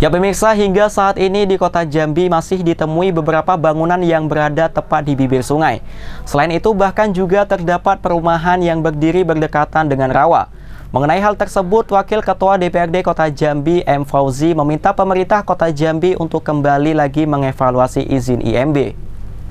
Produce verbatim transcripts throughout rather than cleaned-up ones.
Ya pemirsa, hingga saat ini di kota Jambi masih ditemui beberapa bangunan yang berada tepat di bibir sungai. Selain itu bahkan juga terdapat perumahan yang berdiri berdekatan dengan rawa. Mengenai hal tersebut, Wakil Ketua D P R D Kota Jambi M Fauzi meminta pemerintah Kota Jambi untuk kembali lagi mengevaluasi izin I M B.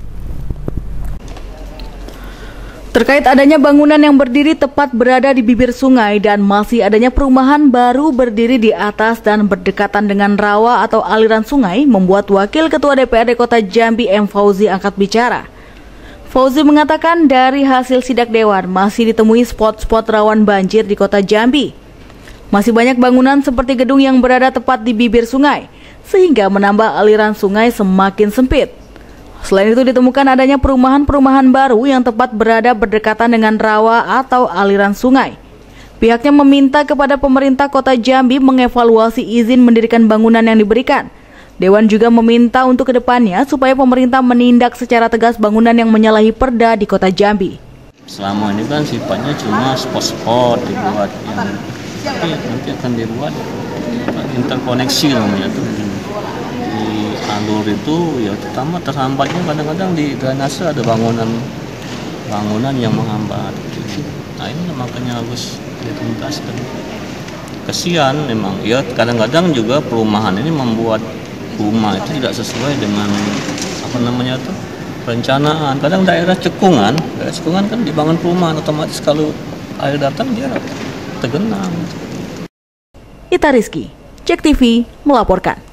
Terkait adanya bangunan yang berdiri tepat berada di bibir sungai dan masih adanya perumahan baru berdiri di atas dan berdekatan dengan rawa atau aliran sungai, membuat Wakil Ketua D P R D Kota Jambi M Fauzi angkat bicara. Fauzi mengatakan dari hasil sidak dewan masih ditemui spot-spot rawan banjir di Kota Jambi. Masih banyak bangunan seperti gedung yang berada tepat di bibir sungai, sehingga menambah aliran sungai semakin sempit. Selain itu ditemukan adanya perumahan-perumahan baru yang tepat berada berdekatan dengan rawa atau aliran sungai. Pihaknya meminta kepada pemerintah Kota Jambi mengevaluasi izin mendirikan bangunan yang diberikan. Dewan juga meminta untuk kedepannya supaya pemerintah menindak secara tegas bangunan yang menyalahi perda di Kota Jambi. Selama ini kan sifatnya cuma spot-spot dibuat, yang tapi nanti akan dibuat interkoneksi namanya tuh. Alur itu ya terutama terhambatnya kadang-kadang di drainase ada bangunan bangunan yang menghambat. Nah ini makanya harus dituntaskan. Kesian memang ya, kadang-kadang juga perumahan ini membuat rumah itu tidak sesuai dengan apa namanya tuh perencanaan. Kadang daerah cekungan, daerah cekungan kan dibangun perumahan, otomatis kalau air datang dia tergenang. Ita Rizky, Cek T V melaporkan.